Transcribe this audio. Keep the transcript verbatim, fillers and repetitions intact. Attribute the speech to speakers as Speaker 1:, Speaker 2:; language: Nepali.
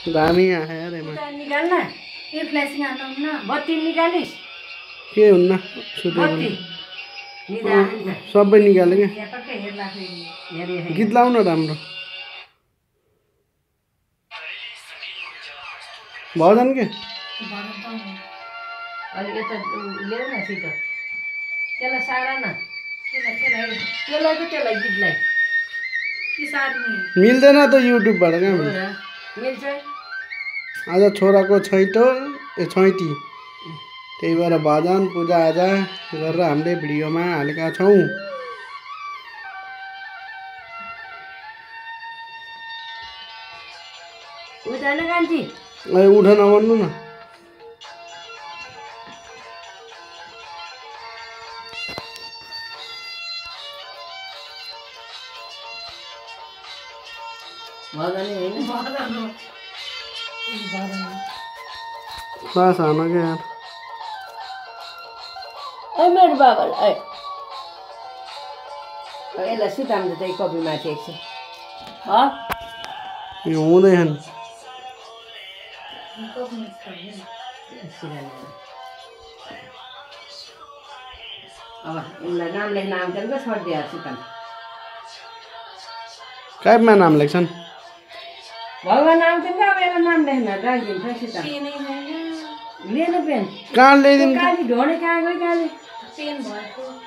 Speaker 1: दामी आयो यार एमा
Speaker 2: निकाल्न ए फ्ल्यासिङ हाल्नु न बत्ती निकालिस्
Speaker 1: के हुन्न सुते सबै निकाले के गीत लाउन राम्रो भजन के
Speaker 2: अलि यता ल्याउ न सित त्यसलाई सारा न त्यसलाई त्यसलाई त त्यसलाई गीतलाई के सार्ने
Speaker 1: मिल्दैन त युट्युबबाट कहाँ मिल्छ
Speaker 2: मिल्छ
Speaker 1: आज छोराको छैटो ए छैटी त्यही भएर भजन पूजा आजा गरेर हामीले भिडियोमा हालेका छौँ
Speaker 2: उठ्दैन कान्छी
Speaker 1: ए उठ नभन्नु न
Speaker 2: भजन हैन
Speaker 1: क्लास हान के यार
Speaker 2: ए मेरो बाबालाई ए यसलाई सुताउनु चाहिँ कपी माथि एकछिन ह
Speaker 1: यो हुँदैन
Speaker 2: अब यसलाई नाम लेख्न आउँदैन त छोडिदिएर सुताउनु
Speaker 1: काइपमा नाम लेख्छन्
Speaker 2: भगवान आउँथ्यो नि अब यसलाई नाम लेख्न राखिदिन्छ सित लिनु पेन
Speaker 1: कहाँ ल्याइदिनु
Speaker 2: काली ढोँडे कहाँ गयो काली पेन भएको